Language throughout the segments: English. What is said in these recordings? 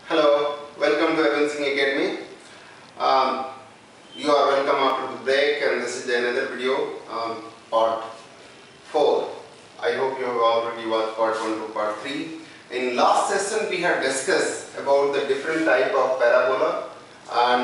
Hello, welcome to Evan Singh Academy. You are welcome after the break, and this is another video, part 4. I hope you have already watched part 1 to part 3. In last session we have discussed about the different type of parabola and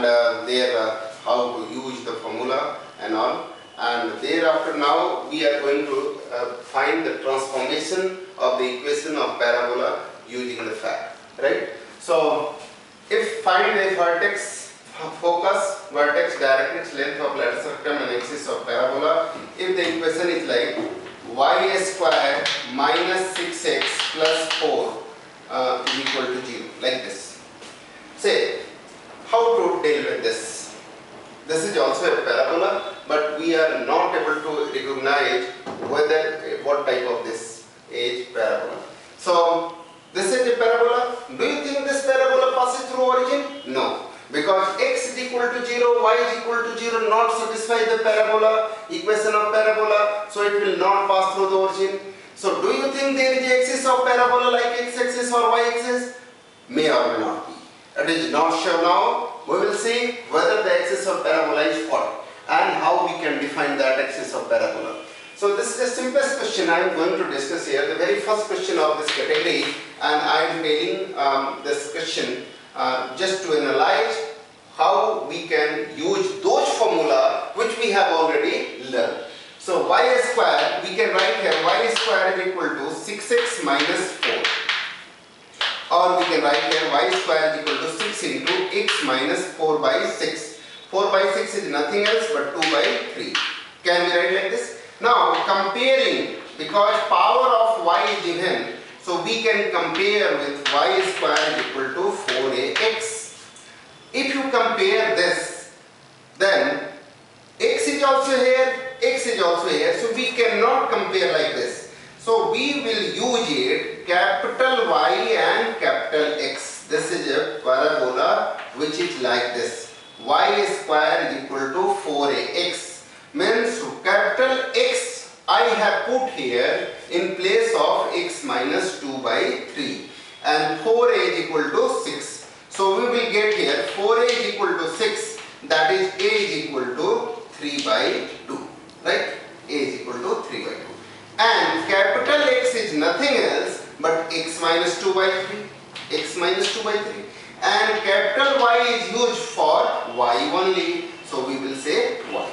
how to use the formula and all. And thereafter now we are going to find the transformation of the equation of parabola using the fact, right? So, if find a vertex, focus, vertex, directrix, length of lattice rectum and axis of parabola, if the equation is like y square minus 6x plus 4 is equal to 0, like this. Say, how to deal with this? This is also a parabola, but we are not able to recognize what type of this is parabola. So, this is a parabola. Do you think this parabola passes through origin? No. Because x is equal to 0, y is equal to 0 not satisfy the parabola, equation of parabola, so it will not pass through the origin. So do you think there is an axis of parabola like x-axis or y-axis? May or may not be. It is not sure now. We will see whether the axis of parabola is what and how we can define that axis of parabola. So this is the simplest question I am going to discuss here, the very first question of this category, and I am telling this question just to analyze how we can use those formula which we have already learned. So y square, we can write here y square is equal to 6x minus 4, or we can write here y square is equal to 6 into x minus 4 by 6. 4 by 6 is nothing else but 2 by 3. Can we write like this? Now comparing, because power of y is given, so we can compare with y square is equal to 4ax. If you compare this, then x is also here, x is also here, so we cannot compare like this. So we will use it capital Y and capital X. This is a parabola which is like this. Y square is equal to 4ax. Means capital X I have put here in place of x minus 2 by 3, and 4a is equal to 6. So we will get here 4a is equal to 6, that is a is equal to 3 by 2, right? A is equal to 3 by 2. And capital X is nothing else but x minus 2 by 3, x minus 2 by 3. And capital Y is used for y only, so we will say y.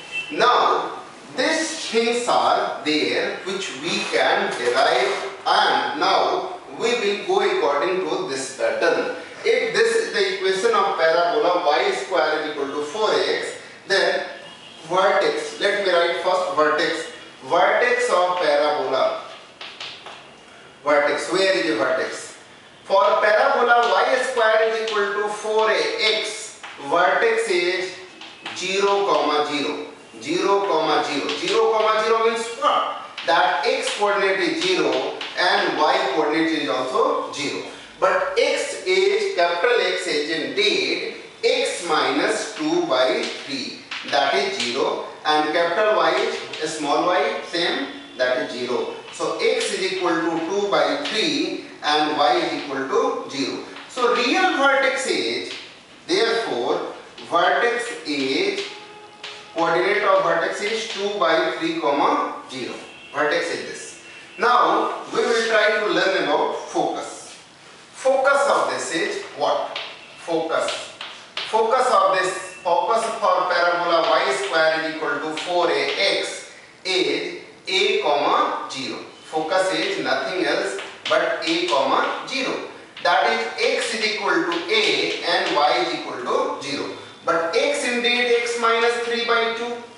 Now, these things are there which we can derive, and now we will go according to this pattern. If this is the equation of parabola y square is equal to 4x, then vertex, let me write first vertex. Vertex of parabola. Vertex, where is the vertex? For parabola y square is equal to 4ax, vertex is 0, 0. 0, 0. 0, 0 means what? That x coordinate is 0 and y coordinate is also 0. But x is, capital X is indeed x minus 2 by 3, that is 0, and capital Y is small y, same, that is 0. So x is equal to 2 by 3 and y is equal to 0. So real vertex is, therefore vertex is, coordinate of vertex is 2 by 3, 0. Vertex is this. Now we will try to learn about focus. Focus of this is what? Focus. Focus of this, focus for parabola y square is equal to 4ax is a, 0. Focus is nothing else but a, 0. That is x is equal to a and y is equal to 0. But x indeed x minus 3 by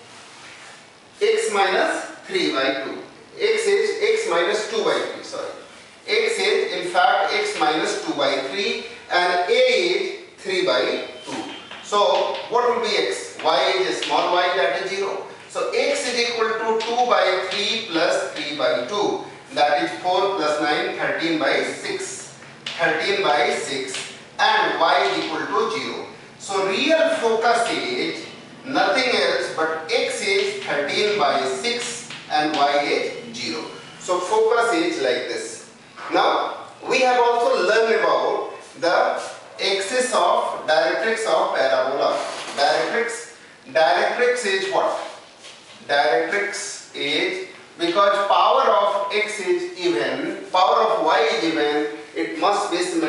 2. X minus 3 by 2. X is x minus 2 by 3, sorry. X is in fact x minus 2 by 3 and a is 3 by 2. So what will be x? Y is a small y, that is 0. So x is equal to 2 by 3 plus 3 by 2. That is 4 plus 9, 13 by 6. 13 by 6 and y is equal to 0. So real focus is nothing else but x is 13 by 6 and y is 0. So focus is like this. Now we have also learned about the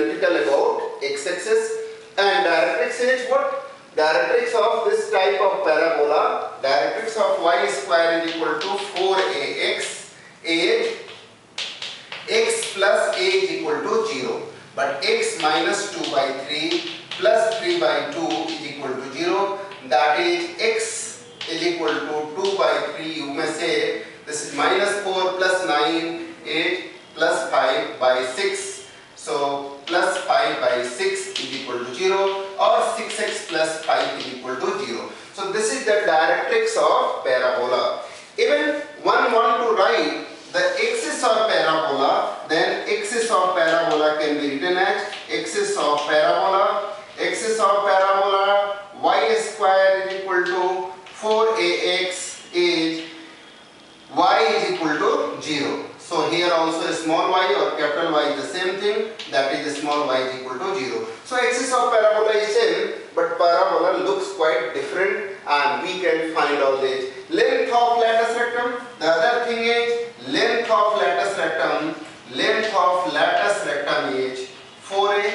symmetrical about x-axis, and directrix is what? Directrix of this type of parabola, directrix of y square is equal to 4ax, age x plus a is equal to 0. But x minus 2 by 3 plus 3 by 2 is equal to 0. That is x is equal to 2 by 3. You may say this is minus 4 plus 9 8 plus 5 by 6. So plus 5 by 6 is equal to 0, or 6x plus 5 is equal to 0. So this is the directrix of parabola. Even one want to write the axis of parabola, then axis of parabola can be written as axis of parabola y square is equal to 4ax is y is equal to 0. So here also a small y or capital Y is the same thing, that is a small y is equal to 0. So axis of parabola is same, but parabola looks quite different, and we can find out this. Length of latus rectum, the other thing is length of latus rectum is 4a,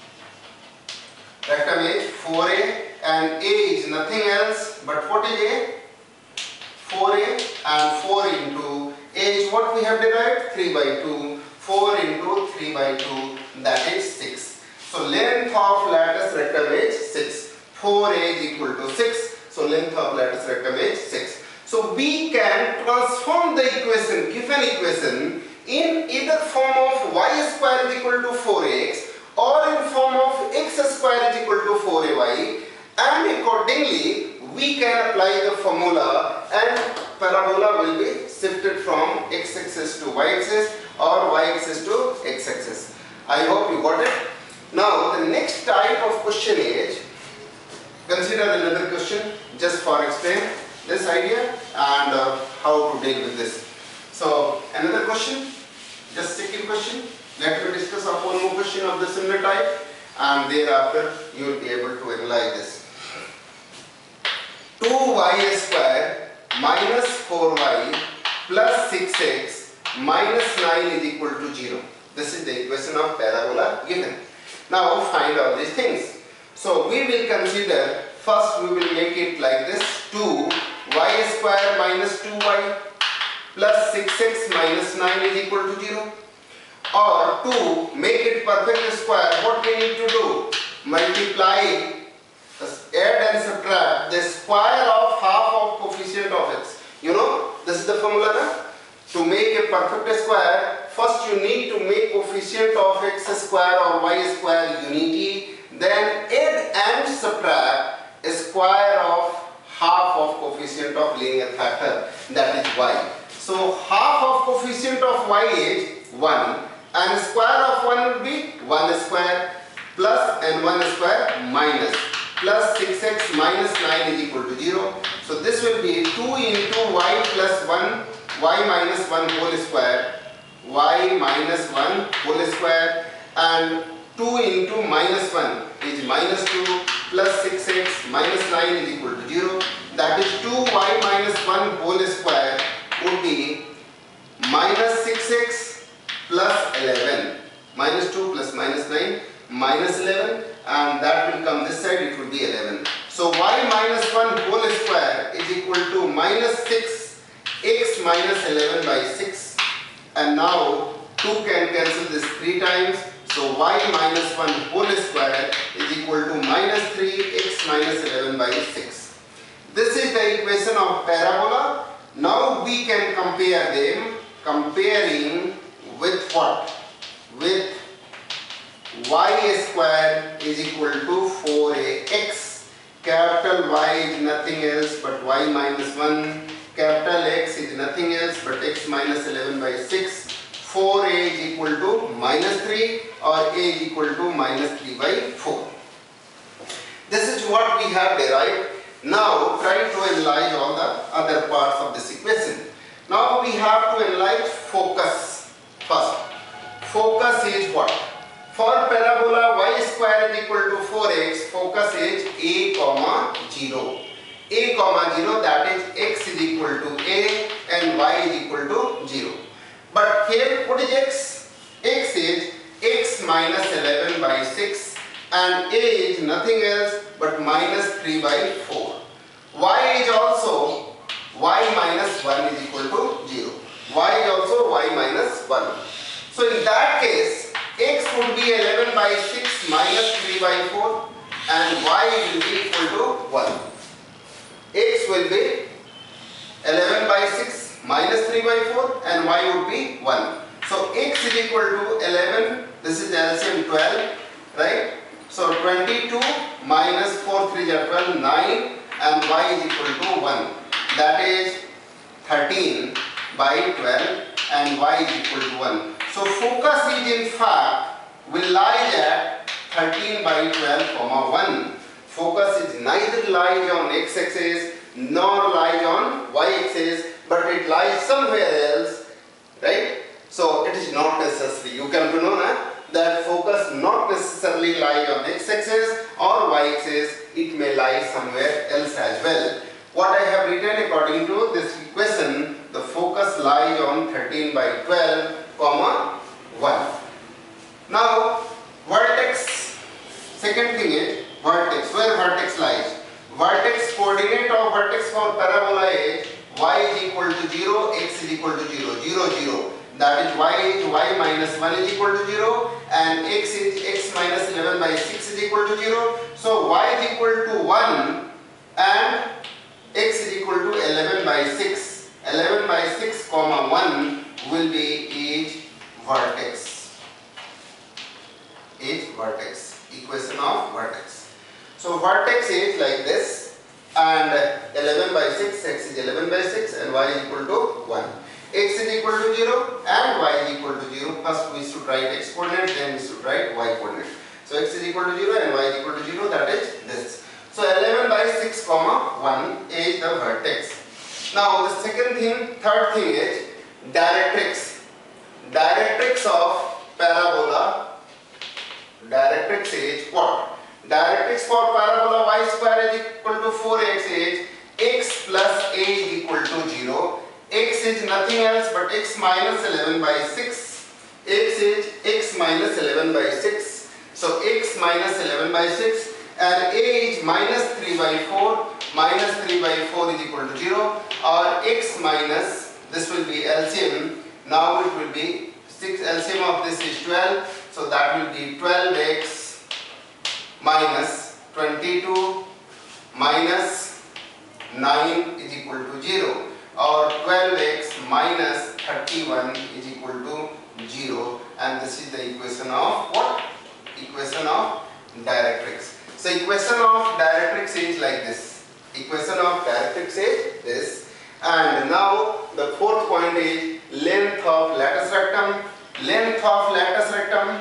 rectum is 4a, and a is nothing else but what is a? 4a, and 4 into a is what we have derived? 3 by 2. 4 into 3 by 2, that is 6. So length of latus rectum is 6. 4a is equal to 6. So length of latus rectum is 6. So we can transform the equation, given equation, in either form of y square is equal to 4x or in form of x square is equal to 4ay, and accordingly we can apply the formula and parabola will be shifted from x-axis to y-axis or y-axis to x-axis. I hope you got it. Now the next type of question is, consider another question just for explain this idea and how to deal with this. So another question, just second question. Let me discuss one more question of the similar type, and thereafter you will be able to analyze this. 2y square minus 4y plus 6x minus 9 is equal to 0. This is the equation of parabola given. Now find all these things. So we will consider, first we will make it like this: 2y square minus 2y plus 6x minus 9 is equal to 0. Or to make it perfect square, what we need to do? Multiply, add and subtract the square of half of coefficient of x. You know, this is the formula, na? To make a perfect square, first you need to make coefficient of x square or y square unity, then add and subtract a square of half of coefficient of linear factor, that is y. So half of coefficient of y is 1, and square of 1 will be 1 square plus and 1 square minus plus 6x minus 9 is equal to 0. So this will be 2 into y plus 1, y minus 1 whole square, y minus 1 whole square, and 2 into minus 1 is minus 2 plus 6x minus 9 is equal to 0. That is 2y minus 1 whole square would be minus 6x plus 11. Minus 2 plus minus 9 minus 11, and that will come this side, it will be 11. So y minus 1 whole square is equal to minus 6x minus 11 by 6, and now 2 can cancel this 3 times. So y minus 1 whole square is equal to minus 3x minus 11 by 6. This is the equation of parabola. Now we can compare them, comparing with what? With y square is equal to 4ax. Capital Y is nothing else but y minus 1. Capital X is nothing else but x minus 11 by 6. 4a is equal to minus 3, or a is equal to minus 3 by 4. This is what we have derived. Now try to analyze all the other parts of this equation. Now we have to analyze focus first. Focus is what? For parabola y square is equal to 4x, focus is a comma 0. A comma 0, that is x is equal to a and y is equal to 0. But here what is x? X is x minus 11 by 6 and a is nothing else but minus 3 by 4. Y is also y minus 1 is equal to 0. Y is also y minus 1. So in that case, x would be 11 by 6 minus 3 by 4 and y will be equal to 1. X will be 11 by 6 minus 3 by 4 and y would be 1. So x is equal to 11, this is LCM 12, right? So 22 minus 4 3 are 12, 9 and y is equal to 1. That is 13 by 12 and y is equal to 1. So focus is in fact will lie at 13 by 12 comma 1. Focus is neither lies on x-axis nor lies on y-axis, but it lies somewhere else, right? So it is not necessary. You come to know that focus not necessarily lies on x-axis or y-axis. It may lie somewhere else as well. What I have written according to this equation, the focus lies on 13 by 12 comma 1. Now vertex, second thing is vertex. Where vertex lies? Vertex coordinate of vertex for parabola is y is equal to 0, x is equal to 0, 0, 0. That is y minus 1 is equal to 0 and x is x minus 11 by 6 is equal to 0. So y is equal to 1 and x is equal to 11 by 6. 11 by 6 comma 1 will be each vertex. Each vertex. Equation of vertex. So vertex is like this and 11 by 6, x is 11 by 6 and y is equal to 1. X is equal to 0 and y is equal to 0. First we should write x coordinate, then we should write y coordinate. So x is equal to 0 and y is equal to 0, that is this. So 11 by 6 comma 1 is the vertex. Now the second thing, third thing is directrix. Directrix of parabola. Directrix is what? Directrix for parabola y square is equal to 4x is x plus a is equal to 0. X is nothing else but x minus 11 by 6. X is x minus 11 by 6. So x minus 11 by 6 and a is minus 3 by 4. Minus 3 by 4 is equal to 0 or x minus, this will be LCM. Now it will be 6, LCM of this is 12. So that will be 12x minus 22 minus 9 is equal to 0. Or 12x minus 31 is equal to 0, and this is the equation of what? Equation of directrix. So equation of directrix is like this. Equation of directrix is this. And now the fourth point is length of latus rectum. Length of latus rectum.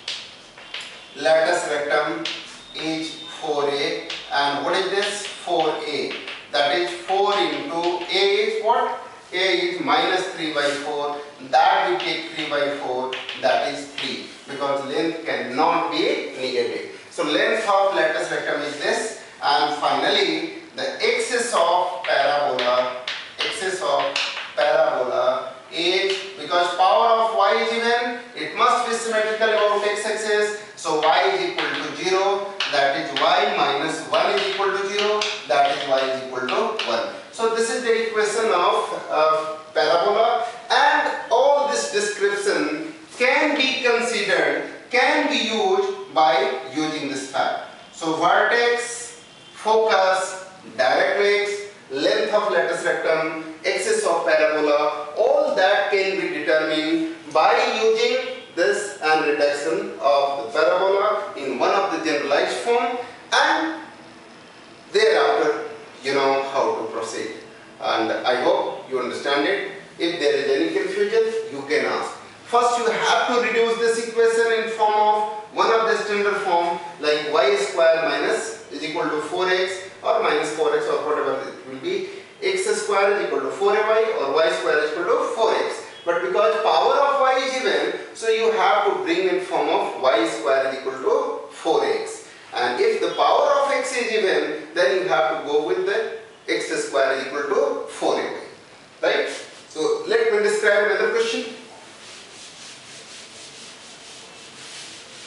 Latus rectum is 4a, and what is this? 4a. That is 4 into a is what? A is minus 3 by 4. That we take 3 by 4. That is 3. Because length cannot be negative. So length of latus rectum is this. And finally, the axis of parabola. Axis of parabola is, because power of y is even, it must be symmetrical about x-axis. So y is equal to 0. That is y minus 1 is equal to 0. That is y is equal to 1. So this is the equation of parabola, and all this description can be considered, can be used by using this fact. So vertex, focus, directrix, length of latus rectum, axis of parabola, all that can be determined by using this and reduction of the parabola in one of the generalized form, and thereafter you know how to proceed. And I hope you understand it. If there is any confusion, you can ask. First you have to reduce this equation in form of one of the standard form, like y square minus is equal to 4x or minus 4x or whatever it will be. X square is equal to 4ay or y square is equal to 4x. But because power of y is even, so you have to bring in form of y square is equal to 4x. And if the power of x is even, then you have to go with the x square is equal to 4ay. Right? So let me describe another question.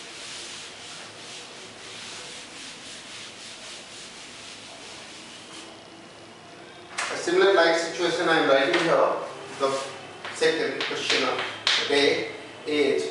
similar like situation I am writing here. The second question of the day is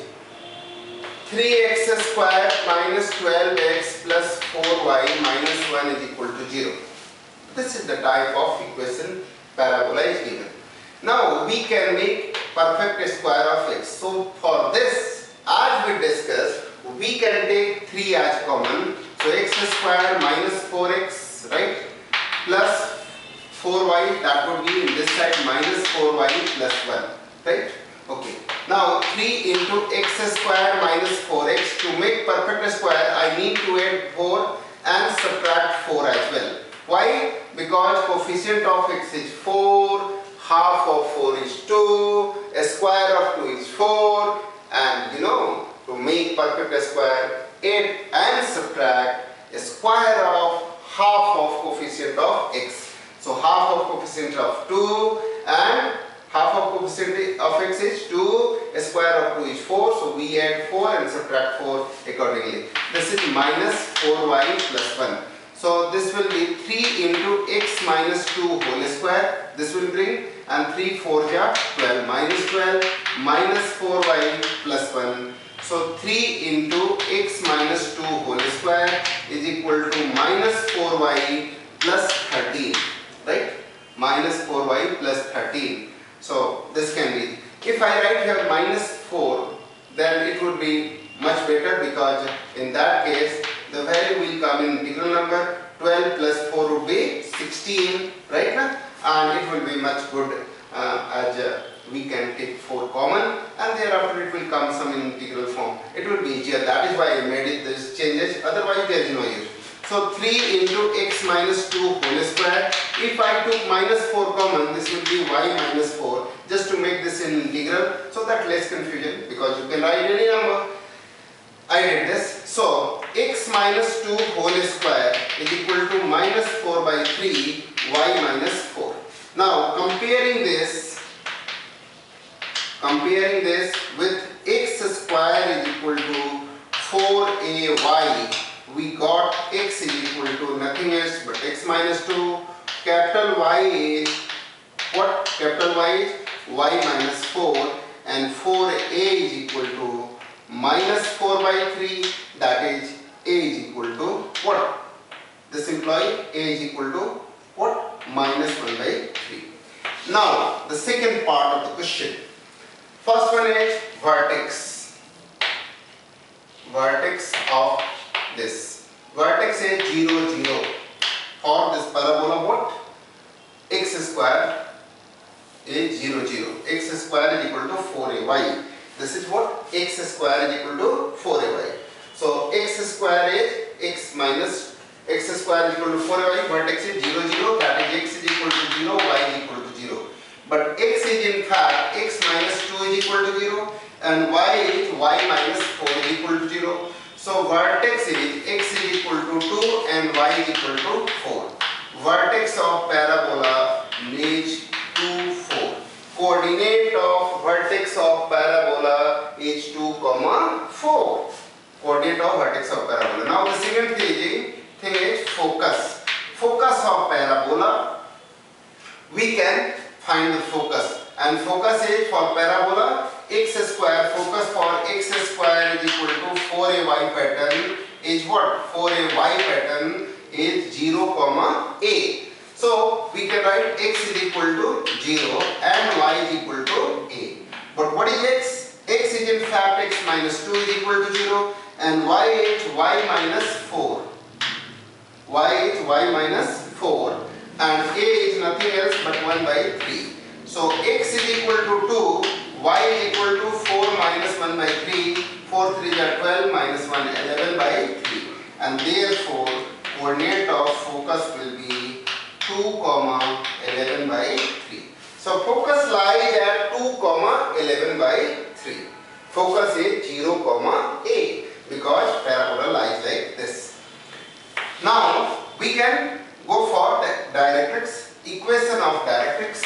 3x square minus 12x plus 4y minus 1 is equal to 0. This is the type of equation parabola is given. Now we can make perfect square of x. So for this, as we discussed, we can take 3 as common. So x square minus 4x, right, plus 4y, that would be in this side minus 4y plus 1, right? Okay. Now 3 into x square minus 4x. To make perfect square, I need to add 4 and subtract 4 as well. Why? Because coefficient of x is 4, half of 4 is 2, a square of 2 is 4, and to make perfect square, add and subtract a square of half of coefficient of x. So half of coefficient of 2 and half of coefficient of x is 2, a square of 2 is 4, so we add 4 and subtract 4 accordingly. This is minus 4y plus 1. So this will be 3 into x minus 2 whole square, this will bring, and 3 4 ja 12, minus 12 minus 4y plus 1. So 3 into x minus 2 whole square is equal to minus 4y plus 13, right? Minus 4y plus 13. So this can be, if I write here minus 4, then it would be much better, because in that case the value will come in integral number. 12 plus 4 would be 16, right now? And it will be much good as we can take 4 common, and thereafter it will come some in integral form. It will be easier. That is why I made it these changes, otherwise there is no use. So 3 into x minus 2 whole square. If I took minus 4 common, this will be y minus 4, just to make this in integral, so that less confusion, because you can write any number. I did this. So x minus 2 whole square is equal to minus 4 by 3 y minus 4. Now comparing this with x square is equal to 4ay, we got x is equal to nothing else but x minus 2. Capital Y is what? Capital Y is y minus 4, and 4a is equal to minus 4 by 3, that is a is equal to what? This implies a is equal to what? Minus 1 by 3. Now the second part of the question. First one is vertex. Vertex of this. Vertex is 0, 0. For this parabola, what? X square is 0, 0. X square is equal to 4ay. This is what? X square is equal to 4ay. So x square is x minus x square is equal to 4ay. Vertex is 0, 0. That is x is equal to 0, y is equal to 0. But x is in fact x minus 2 is equal to 0, and y is y minus 4 is equal to 0. So vertex is x is equal to 2 and y is equal to 4. Vertex of parabola is 2, 4. Coordinate of vertex of parabola is 2, 4. Coordinate of vertex of parabola. Now the second thing is focus. Focus of parabola. We can find the focus, and focus is for parabola x square. Focus for x square is equal to 4ay pattern is what? 4ay pattern is 0, a. So we can write x is equal to 0 and y is equal to a. But what is x? X is in fact x minus 2 is equal to 0, and y is y minus 4. Y is y minus 4, and a is nothing else but 1 by 3. So x is equal to 2, y is equal to 4 minus 1 by 3. 4 3 are 12 minus 1 11 by 3, and therefore coordinate of focus will be 2, 11 by 3. So focus lies at 2, 11 by 3. Focus is 0, a, because parabola lies like this. Now we can go for the directrix, equation of directrix,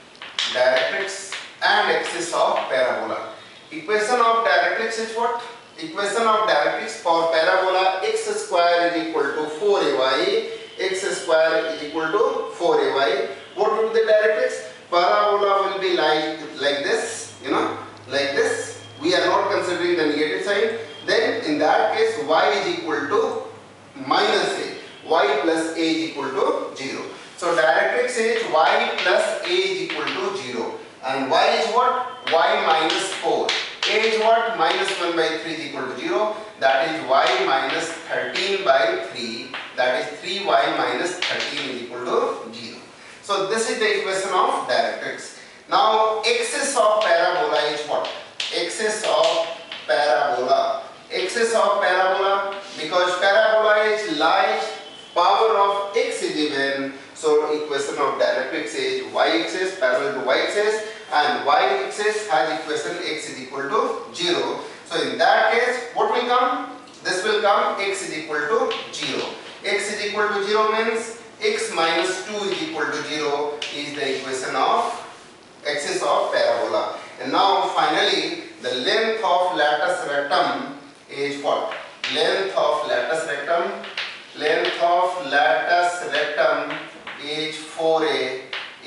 directrix and axis of parabola. Equation of directrix is what? equation of directrix for parabola x square is equal to 4ay, x square is equal to 4ay. What will be the directrix? Parabola will be like this, like this. We are not considering the negative sign. Then in that case, y is equal to minus a. Y plus a is equal to 0. So directrix is y plus a is equal to 0. And y is what? Y minus 4. A is what? Minus 1 by 3 is equal to 0. That is y minus 13 by 3. That is 3y minus 13 is equal to 0. So this is the equation of directrix. Now axis of parabola is what? Axis of parabola. Axis of parabola, because parabola is like power of x is given. So equation of directrix is y-axis parallel to y-axis, and y-axis has equation x is equal to 0. So in that case, what will come? This will come x is equal to 0. X is equal to 0 means x minus 2 is equal to 0 is the equation of axis of parabola. And now finally, the length of latus rectum is what? Length of latus rectum. Length of latus rectum is 4a,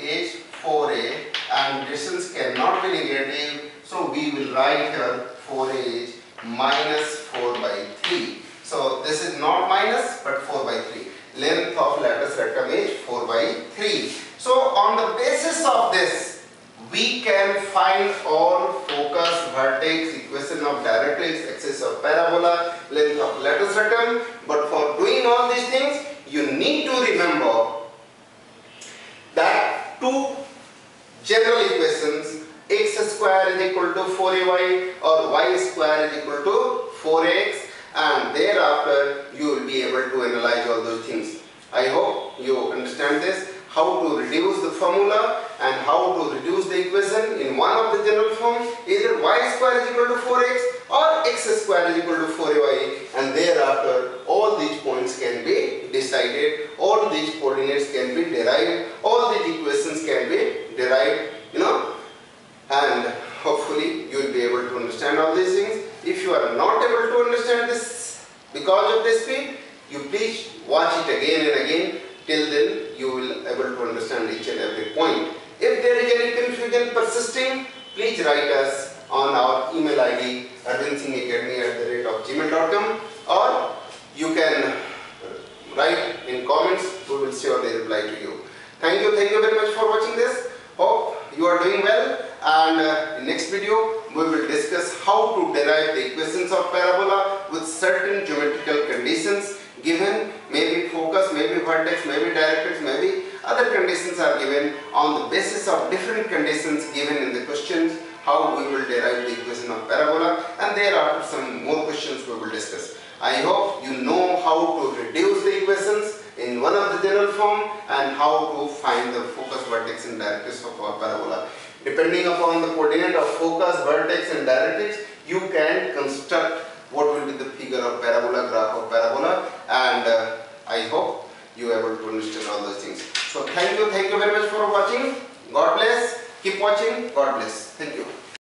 and distance cannot be negative, so we will write here 4a is minus 4 by 3. So this is not minus but 4 by 3. Length of latus rectum is 4 by 3. So on the basis of this, we can find all focus, vertex, equation of directrix, axis of parabola, length of latus rectum. But for doing all these things, you need to remember that two general equations, x square is equal to 4ay or y square is equal to 4x, and thereafter you will be able to analyze all those things. I hope you understand this, how to reduce the formula and how to reduce the equation in one of the general form, either y square is equal to 4x or x square is equal to 4y, and thereafter all these points can be decided, all these coordinates can be derived, all these equations can be derived, and hopefully you will be able to understand all these things. If you are not able to understand this because of this speed, you please watch it again and again. Till then you will able to understand each and every point. If there is any confusion persisting, please write us on our email ID arvindsinghacademy@gmail.com, or you can write in comments. We will surely reply to you. Thank you very much for watching this. Hope you are doing well, and in next video we will discuss how to derive the equations of parabola with certain geometrical conditions given, maybe focus, maybe vertex, maybe directrix, maybe other conditions are given. On the basis of different conditions given in the questions, how we will derive the equation of parabola, and thereafter some more questions we will discuss. I hope you know how to reduce the equations in one of the general form and how to find the focus, vertex and directrix of our parabola. Depending upon the coordinate of focus,